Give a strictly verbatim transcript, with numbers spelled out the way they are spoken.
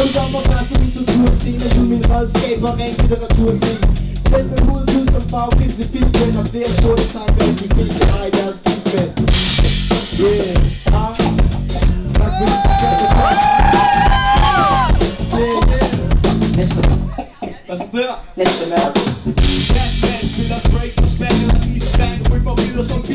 Ungdom og presse min torturscene. Du min redskab og ren litteraturscene. Selv med hovedlyd som favorit ved filmen. Og flere sorte tanker end de fleste har i deres bilbænd. Yeah, ah, tak for det. Næste. Hvad så der? Næste mærke. Batman spiller straight som Spaniel. I stand, rykker videre som